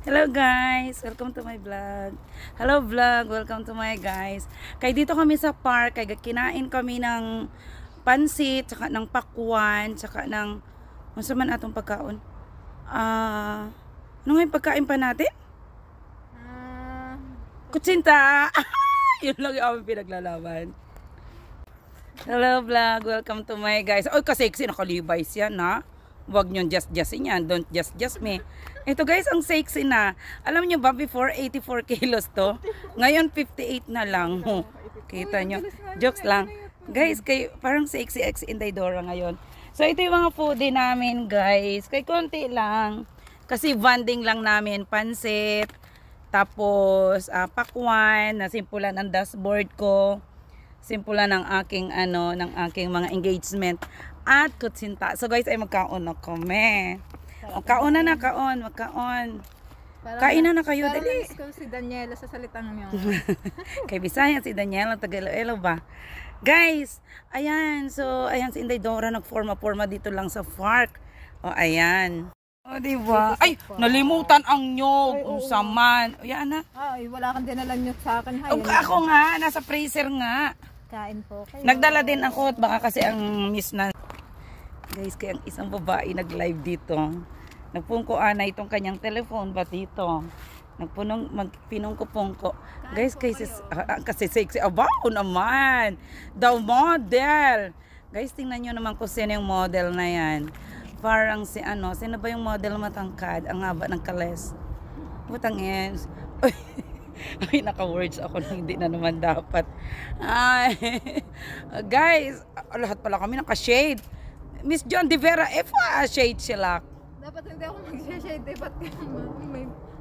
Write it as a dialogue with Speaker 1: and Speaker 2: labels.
Speaker 1: Hello guys, welcome to my vlog. Hello vlog, welcome to my guys. Kay dito kami sa park, kay kinain kami ng pansit, tsaka ng pakwan, tsaka ng ano man atong pagkaon. Ano nga yung pagkain pa natin? Kutsinta. Yun lang yung aming pinaglalaban. Hello vlog, welcome to my guys. Oy, kasexy nakalibay siya na. Huwag nyo just-justin yan. Don't just me. Ito guys, ang sexy na. Alam nyo ba, before 84 kilos to. Ngayon 58 na lang. Kita nyo. Jokes lang. Guys, parang sexy ex Inday Dora ngayon. So ito yung mga foodie namin guys. Kay konti lang. Kasi bonding lang namin. Pansit. Tapos pakwan. Nasimpulan ang dashboard ko. Simpulan ng aking ng aking mga engagement at kutsinta. So guys, ay magkaon na kami. Magkaon na kaon. Kain na kayo, dali.
Speaker 2: Parang si Daniela sa salitang niyo.
Speaker 1: Kay Bisaya si Daniela, Tagalog ba? Guys, ayan. So, ayan si Inday Dora nagforma-forma dito lang sa park. O, ayan. O, diba? Ay, nalimutan ang nyog. Saman. Ayan na.
Speaker 2: Ay, wala kang dinala niyo sa akin.
Speaker 1: Ako nga, nasa freezer nga.
Speaker 2: Kain po kayo.
Speaker 1: Nagdala din ako at baka kasi ang miss na. Guys, kaya ang isang babae nag-live dito. Nagpungkoan na itong kanyang telephone ba dito. Magpinungko-pungko. Guys, kasi sexy. Abaw naman. The model. Guys, tingnan nyo naman kung sino yung model na yan. Parang sino ba yung model matangkad? Ang haba ng kales. Butang is. Ay, naka-words ako na hindi na naman dapat. Ay, guys, lahat pala kami naka-shade. Miss John de Vera, shade sila.
Speaker 2: Dapat hindi ako mag-shade. Dapat may